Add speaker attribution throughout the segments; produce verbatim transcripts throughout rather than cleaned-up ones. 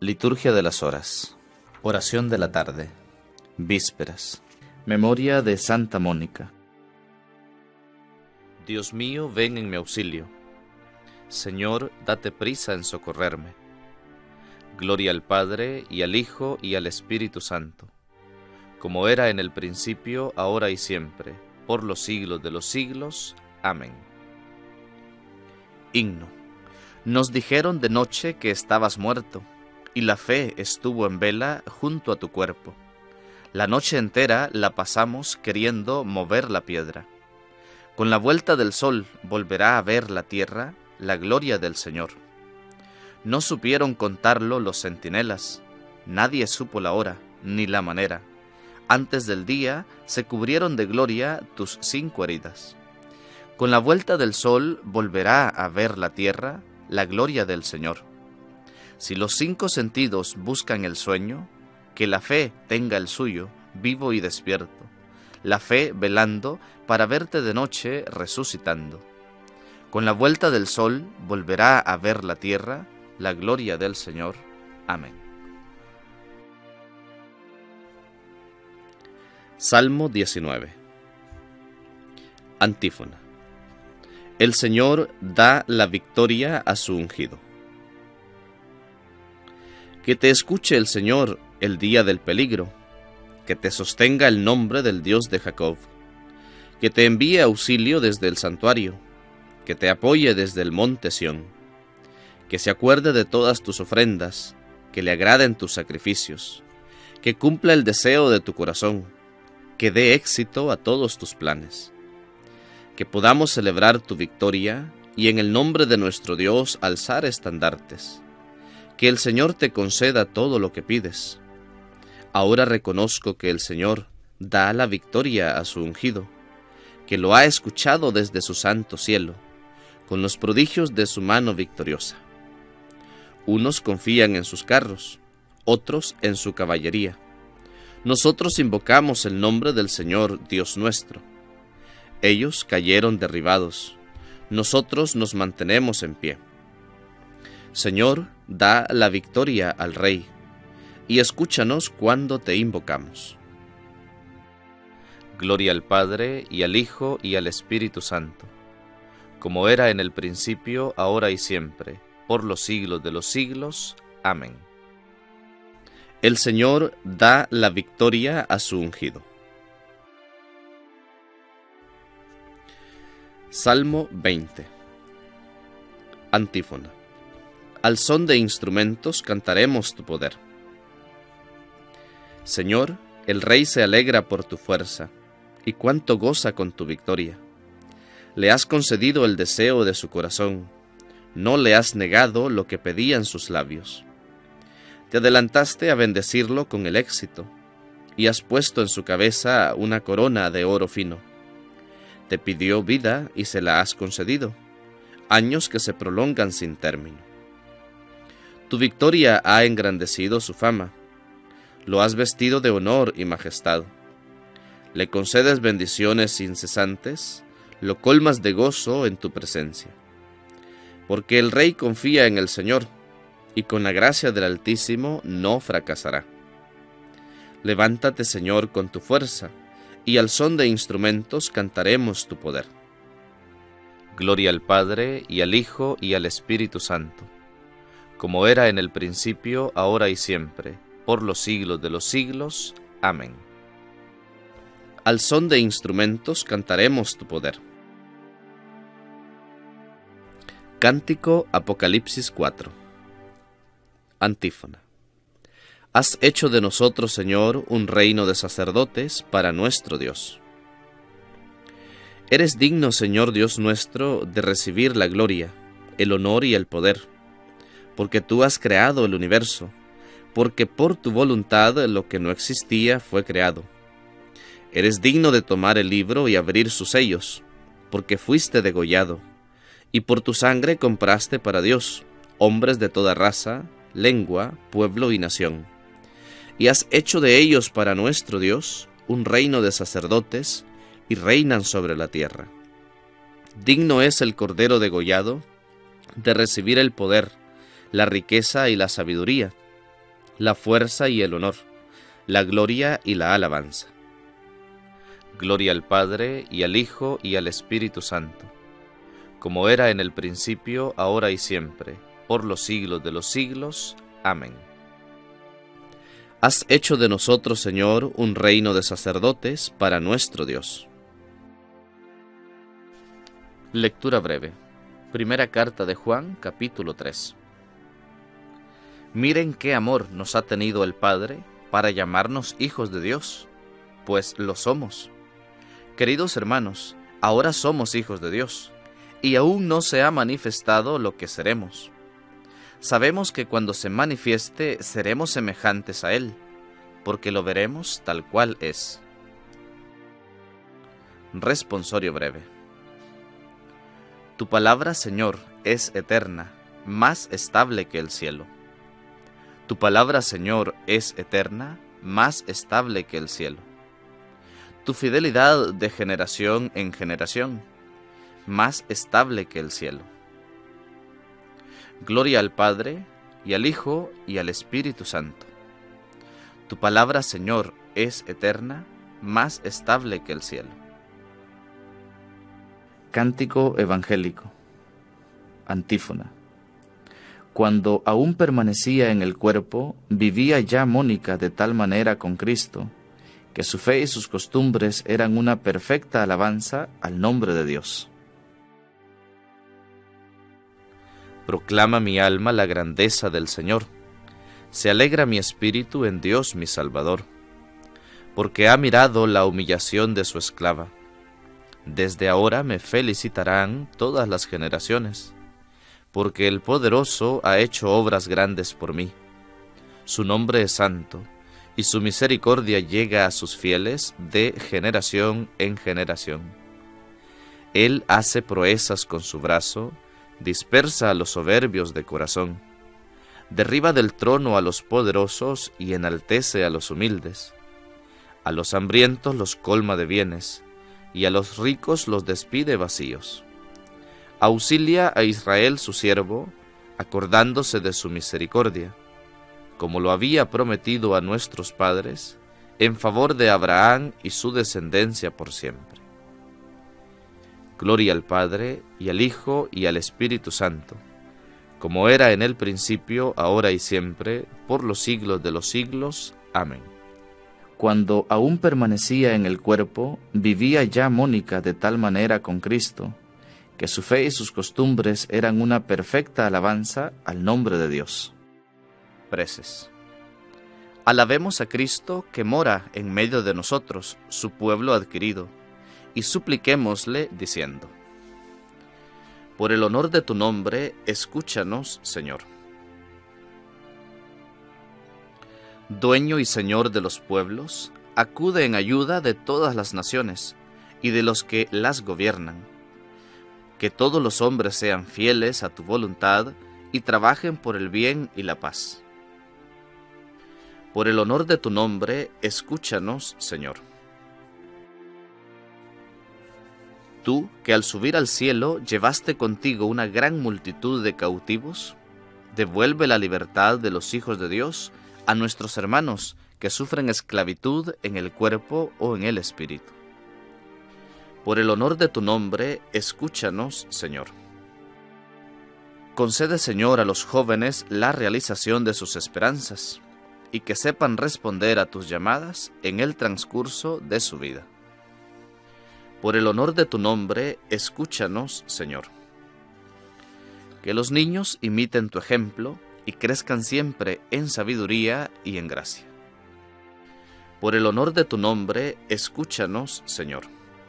Speaker 1: Liturgia de las Horas. Oración de la tarde. Vísperas. Memoria de Santa Mónica. Dios mío, ven en mi auxilio. Señor, date prisa en socorrerme. Gloria al Padre, y al Hijo, y al Espíritu Santo, como era en el principio, ahora y siempre, por los siglos de los siglos. Amén. Himno. Nos dijeron de noche que estabas muerto, y la fe estuvo en vela junto a tu cuerpo. La noche entera la pasamos queriendo mover la piedra. Con la vuelta del sol volverá a ver la tierra la gloria del Señor. No supieron contarlo los centinelas, nadie supo la hora ni la manera. Antes del día se cubrieron de gloria tus cinco heridas. Con la vuelta del sol volverá a ver la tierra la gloria del Señor. Si los cinco sentidos buscan el sueño, que la fe tenga el suyo, vivo y despierto, la fe velando para verte de noche resucitando. Con la vuelta del sol volverá a ver la tierra la gloria del Señor. Amén. Salmo diecinueve. Antífona. El Señor da la victoria a su ungido. Que te escuche el Señor el día del peligro, que te sostenga el nombre del Dios de Jacob, que te envíe auxilio desde el santuario, que te apoye desde el monte Sión, que se acuerde de todas tus ofrendas, que le agraden tus sacrificios, que cumpla el deseo de tu corazón, que dé éxito a todos tus planes, que podamos celebrar tu victoria y en el nombre de nuestro Dios alzar estandartes. Que el Señor te conceda todo lo que pides. Ahora reconozco que el Señor da la victoria a su ungido, que lo ha escuchado desde su santo cielo, con los prodigios de su mano victoriosa. Unos confían en sus carros, otros en su caballería. Nosotros invocamos el nombre del Señor Dios nuestro. Ellos cayeron derribados, nosotros nos mantenemos en pie. Señor, da la victoria al Rey, y escúchanos cuando te invocamos. Gloria al Padre, y al Hijo, y al Espíritu Santo, como era en el principio, ahora y siempre, por los siglos de los siglos. Amén. El Señor da la victoria a su ungido. Salmo veinte. Antífona. Al son de instrumentos cantaremos tu poder. Señor, el Rey se alegra por tu fuerza, y cuánto goza con tu victoria. Le has concedido el deseo de su corazón, no le has negado lo que pedían sus labios. Te adelantaste a bendecirlo con el éxito, y has puesto en su cabeza una corona de oro fino. Te pidió vida y se la has concedido, años que se prolongan sin término. Tu victoria ha engrandecido su fama, lo has vestido de honor y majestad. Le concedes bendiciones incesantes, lo colmas de gozo en tu presencia. Porque el Rey confía en el Señor, y con la gracia del Altísimo no fracasará. Levántate, Señor, con tu fuerza, y al son de instrumentos cantaremos tu poder. Gloria al Padre, y al Hijo, y al Espíritu Santo, como era en el principio, ahora y siempre, por los siglos de los siglos. Amén. Al son de instrumentos cantaremos tu poder. Cántico Apocalipsis cuatro. Antífona. Has hecho de nosotros, Señor, un reino de sacerdotes para nuestro Dios. Eres digno, Señor Dios nuestro, de recibir la gloria, el honor y el poder, porque tú has creado el universo, porque por tu voluntad lo que no existía fue creado. Eres digno de tomar el libro y abrir sus sellos, porque fuiste degollado, y por tu sangre compraste para Dios hombres de toda raza, lengua, pueblo y nación. Y has hecho de ellos para nuestro Dios un reino de sacerdotes, y reinan sobre la tierra. Digno es el Cordero degollado de recibir el poder, la riqueza y la sabiduría, la fuerza y el honor, la gloria y la alabanza. Gloria al Padre, y al Hijo, y al Espíritu Santo, como era en el principio, ahora y siempre, por los siglos de los siglos. Amén. Has hecho de nosotros, Señor, un reino de sacerdotes para nuestro Dios. Lectura breve. Primera carta de Juan, capítulo tres. Miren qué amor nos ha tenido el Padre para llamarnos hijos de Dios, pues lo somos. Queridos hermanos, ahora somos hijos de Dios, y aún no se ha manifestado lo que seremos. Sabemos que cuando se manifieste seremos semejantes a Él, porque lo veremos tal cual es. Responsorio breve. Tu palabra, Señor, es eterna, más estable que el cielo. Tu palabra, Señor, es eterna, más estable que el cielo. Tu fidelidad de generación en generación, más estable que el cielo. Gloria al Padre, y al Hijo, y al Espíritu Santo. Tu palabra, Señor, es eterna, más estable que el cielo. Cántico evangélico. Antífona. Cuando aún permanecía en el cuerpo, vivía ya Mónica de tal manera con Cristo, que su fe y sus costumbres eran una perfecta alabanza al nombre de Dios. Proclama mi alma la grandeza del Señor. Se alegra mi espíritu en Dios mi Salvador, porque ha mirado la humillación de su esclava. Desde ahora me felicitarán todas las generaciones, porque el Poderoso ha hecho obras grandes por mí. Su nombre es santo, y su misericordia llega a sus fieles de generación en generación. Él hace proezas con su brazo, dispersa a los soberbios de corazón, derriba del trono a los poderosos y enaltece a los humildes. A los hambrientos los colma de bienes, y a los ricos los despide vacíos. Auxilia a Israel su siervo, acordándose de su misericordia, como lo había prometido a nuestros padres, en favor de Abraham y su descendencia por siempre. Gloria al Padre, y al Hijo, y al Espíritu Santo, como era en el principio, ahora y siempre, por los siglos de los siglos. Amén. Cuando aún permanecía en el cuerpo, vivía ya Mónica de tal manera con Cristo, que su fe y sus costumbres eran una perfecta alabanza al nombre de Dios. Preces. Alabemos a Cristo que mora en medio de nosotros, su pueblo adquirido, y supliquémosle diciendo: por el honor de tu nombre, escúchanos, Señor. Dueño y Señor de los pueblos, acude en ayuda de todas las naciones y de los que las gobiernan. Que todos los hombres sean fieles a tu voluntad y trabajen por el bien y la paz. Por el honor de tu nombre, escúchanos, Señor. Tú, que al subir al cielo llevaste contigo una gran multitud de cautivos, devuelve la libertad de los hijos de Dios a nuestros hermanos que sufren esclavitud en el cuerpo o en el espíritu. Por el honor de tu nombre, escúchanos, Señor. Concede, Señor, a los jóvenes la realización de sus esperanzas, y que sepan responder a tus llamadas en el transcurso de su vida. Por el honor de tu nombre, escúchanos, Señor. Que los niños imiten tu ejemplo y crezcan siempre en sabiduría y en gracia. Por el honor de tu nombre, escúchanos, Señor.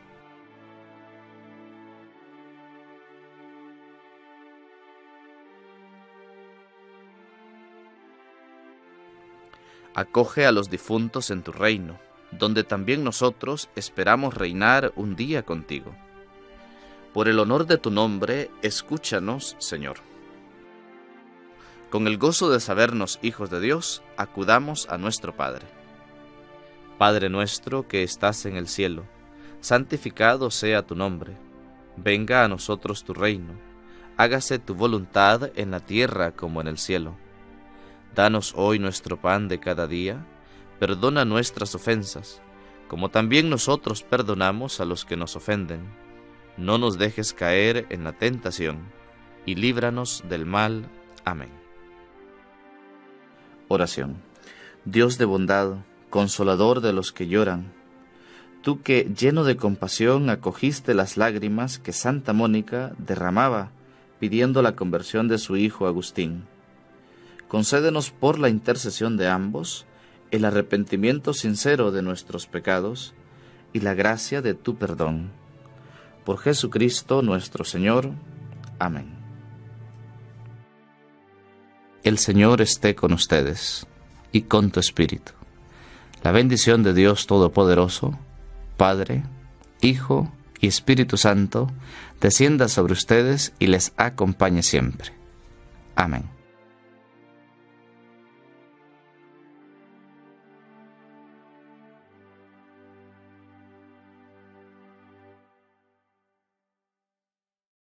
Speaker 1: Acoge a los difuntos en tu reino, donde también nosotros esperamos reinar un día contigo. Por el honor de tu nombre, escúchanos, Señor. Con el gozo de sabernos hijos de Dios, acudamos a nuestro Padre. Padre nuestro que estás en el cielo, santificado sea tu nombre. Venga a nosotros tu reino. Hágase tu voluntad en la tierra como en el cielo. Danos hoy nuestro pan de cada día, perdona nuestras ofensas, como también nosotros perdonamos a los que nos ofenden. No nos dejes caer en la tentación, y líbranos del mal. Amén. Oración. Dios de bondad, consolador de los que lloran, tú que, lleno de compasión, acogiste las lágrimas que Santa Mónica derramaba pidiendo la conversión de su hijo Agustín, concédenos por la intercesión de ambos el arrepentimiento sincero de nuestros pecados y la gracia de tu perdón. Por Jesucristo nuestro Señor. Amén. El Señor esté con ustedes y con tu espíritu. La bendición de Dios Todopoderoso, Padre, Hijo y Espíritu Santo, descienda sobre ustedes y les acompañe siempre. Amén.